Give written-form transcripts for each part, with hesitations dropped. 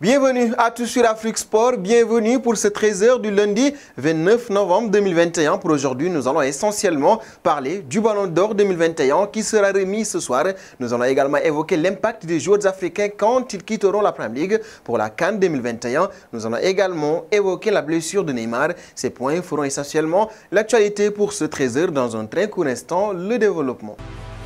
Bienvenue à tous sur Afrique Sport, bienvenue pour ce 13h du lundi 29 novembre 2021. Pour aujourd'hui, nous allons essentiellement parler du Ballon d'Or 2021 qui sera remis ce soir. Nous allons également évoquer l'impact des joueurs africains quand ils quitteront la Premier League pour la CAN 2021. Nous allons également évoquer la blessure de Neymar. Ces points feront essentiellement l'actualité pour ce 13h. Dans un très court instant, le développement.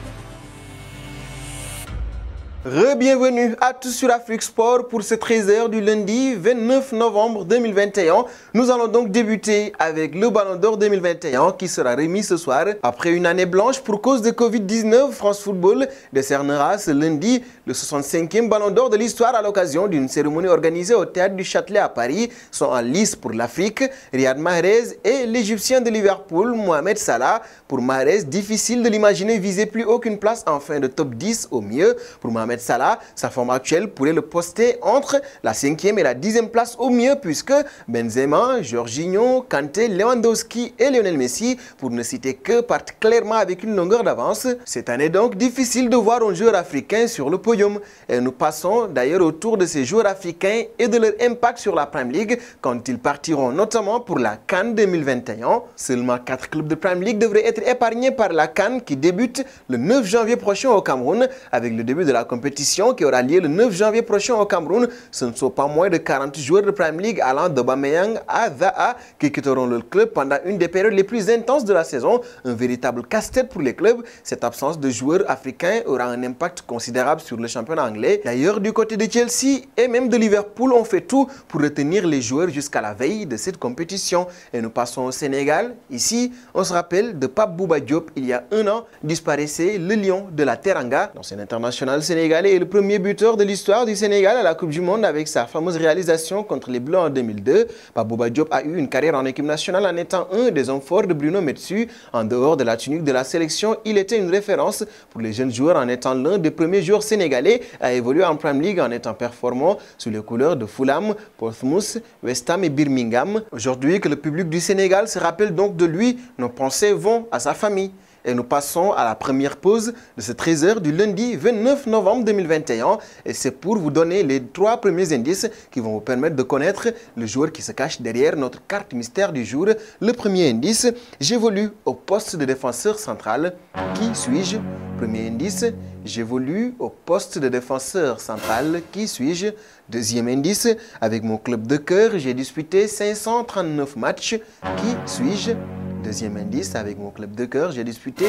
Bienvenue à tous sur Afrique Sport pour ce 13h du lundi 29 novembre 2021. Nous allons donc débuter avec le Ballon d'Or 2021 qui sera remis ce soir. Après une année blanche pour cause de Covid-19, France Football décernera ce lundi le 65e Ballon d'Or de l'histoire à l'occasion d'une cérémonie organisée au Théâtre du Châtelet à Paris. Sont en lice pour l'Afrique, Riyad Mahrez et l'Égyptien de Liverpool, Mohamed Salah. Pour Mahrez, difficile de l'imaginer viser plus aucune place en fin de top 10 au mieux. Pour Mohamed Salah, sa forme actuelle pourrait le poster entre la 5e et la 10e place au mieux puisque Benzema, Jorginho, Kanté, Lewandowski et Lionel Messi, pour ne citer que, partent clairement avec une longueur d'avance. Cette année donc, difficile de voir un joueur africain sur le podium. Et nous passons d'ailleurs au tour de ces joueurs africains et de leur impact sur la Premier League quand ils partiront notamment pour la CAN 2021. Seulement 4 clubs de Premier League devraient être épargnés par la CAN qui débute le 9 janvier prochain au Cameroun avec le début de la compétition qui aura lieu le 9 janvier prochain au Cameroun. Ce ne sont pas moins de 40 joueurs de Premier League allant d'Aubameyang à Zaha qui quitteront le club pendant une des périodes les plus intenses de la saison. Un véritable casse-tête pour les clubs. Cette absence de joueurs africains aura un impact considérable sur le championnat anglais. D'ailleurs, du côté de Chelsea et même de Liverpool, on fait tout pour retenir les joueurs jusqu'à la veille de cette compétition. Et nous passons au Sénégal. Ici, on se rappelle de Pape Bouba Diop. Il y a un an, disparaissait le lion de la Teranga. L'ancien international sénégalais est le premier buteur de l'histoire du Sénégal à la Coupe du Monde avec sa fameuse réalisation contre les Bleus en 2002. Pape Bouba Diop a eu une carrière en équipe nationale en étant un des hommes forts de Bruno Metsu. En dehors de la tunique de la sélection, il était une référence pour les jeunes joueurs en étant l'un des premiers joueurs sénégalais à évoluer en Premier League en étant performant sous les couleurs de Fulham, Portsmouth, West Ham et Birmingham. Aujourd'hui que le public du Sénégal se rappelle donc de lui, nos pensées vont à sa famille. Et nous passons à la première pause de ce 13h du lundi 29 novembre 2021. Et c'est pour vous donner les 3 premiers indices qui vont vous permettre de connaître le joueur qui se cache derrière notre carte mystère du jour. Le premier indice, j'évolue au poste de défenseur central. Qui suis-je? Premier indice, j'évolue au poste de défenseur central. Qui suis-je? Deuxième indice, avec mon club de cœur, j'ai disputé 539 matchs. Qui suis-je? Deuxième indice, avec mon club de cœur, j'ai disputé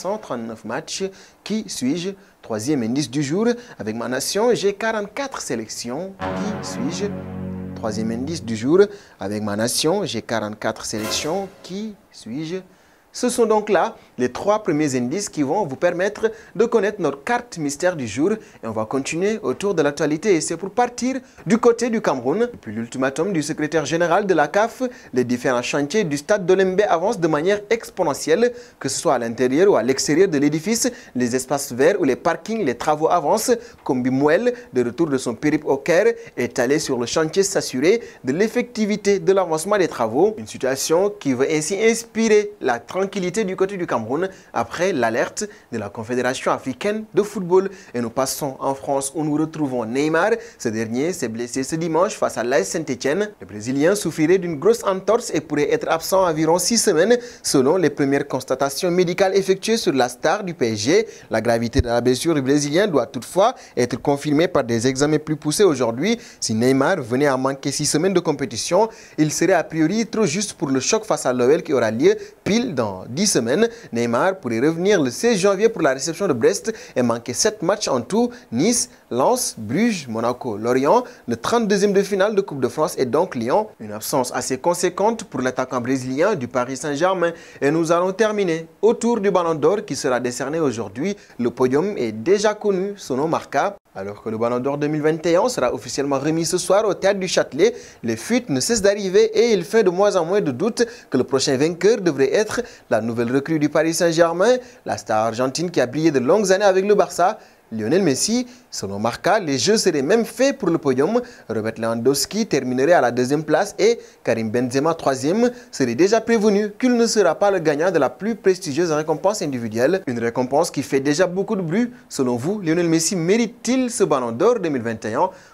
539 matchs. Qui suis-je? Troisième indice du jour, avec ma nation, j'ai 44 sélections. Qui suis-je? Troisième indice du jour, avec ma nation, j'ai 44 sélections. Qui suis-je? Ce sont donc là les 3 premiers indices qui vont vous permettre de connaître notre carte mystère du jour. Et on va continuer autour de l'actualité. Et c'est pour partir du côté du Cameroun. Depuis l'ultimatum du secrétaire général de la CAF, les différents chantiers du stade d'Olembe avancent de manière exponentielle. Que ce soit à l'intérieur ou à l'extérieur de l'édifice, les espaces verts ou les parkings, les travaux avancent. Combi Mouel, de retour de son périple au Caire, est allé sur le chantier s'assurer de l'effectivité de l'avancement des travaux. Une situation qui veut ainsi inspirer la tranquillité du côté du Cameroun après l'alerte de la Confédération africaine de football. Et nous passons en France où nous retrouvons Neymar. Ce dernier s'est blessé ce dimanche face à l'AS Saint-Etienne. Le Brésilien souffrirait d'une grosse entorse et pourrait être absent environ 6 semaines selon les premières constatations médicales effectuées sur la star du PSG. La gravité de la blessure du Brésilien doit toutefois être confirmée par des examens plus poussés aujourd'hui. Si Neymar venait à manquer 6 semaines de compétition, il serait a priori trop juste pour le choc face à l'OL qui aura lieu pile dans 10 semaines. Neymar pourrait revenir le 16 janvier pour la réception de Brest et manquer 7 matchs en tout. Nice, Lens, Bruges, Monaco, Lorient. Le 32e de finale de Coupe de France et donc Lyon. Une absence assez conséquente pour l'attaquant brésilien du Paris Saint-Germain. Et nous allons terminer autour du Ballon d'Or qui sera décerné aujourd'hui. Le podium est déjà connu, son nom marquable. Alors que le Ballon d'Or 2021 sera officiellement remis ce soir au Théâtre du Châtelet, les fuites ne cessent d'arriver et il fait de moins en moins de doutes que le prochain vainqueur devrait être la nouvelle recrue du Paris Saint-Germain, la star argentine qui a brillé de longues années avec le Barça. Lionel Messi, selon Marca, les jeux seraient même faits pour le podium. Robert Lewandowski terminerait à la 2e place et Karim Benzema 3e serait déjà prévenu qu'il ne sera pas le gagnant de la plus prestigieuse récompense individuelle. Une récompense qui fait déjà beaucoup de bruit. Selon vous, Lionel Messi mérite-t-il ce Ballon d'Or 2021?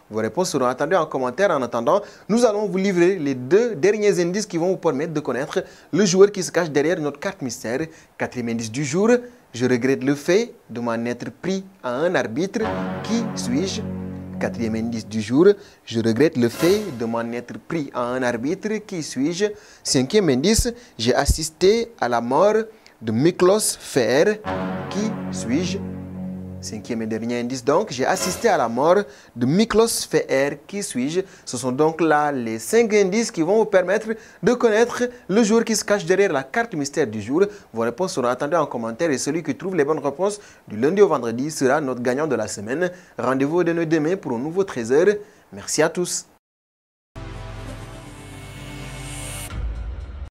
Vos réponses seront attendues en commentaire. En attendant, nous allons vous livrer les 2 derniers indices qui vont vous permettre de connaître le joueur qui se cache derrière notre carte mystère. 4e indice du jour, je regrette le fait de m'en être pris à un arbitre. Qui suis-je? 4e indice du jour, je regrette le fait de m'en être pris à un arbitre. Qui suis-je? 5e indice, j'ai assisté à la mort de Miklos Fer. Qui suis-je? 5e et dernier indice donc, j'ai assisté à la mort de Miklos Fer. Qui suis-je? Ce sont donc là les 5 indices qui vont vous permettre de connaître le joueur qui se cache derrière la carte mystère du jour. Vos réponses seront attendues en commentaire et celui qui trouve les bonnes réponses du lundi au vendredi sera notre gagnant de la semaine. Rendez-vous demain pour un nouveau trésor. Merci à tous.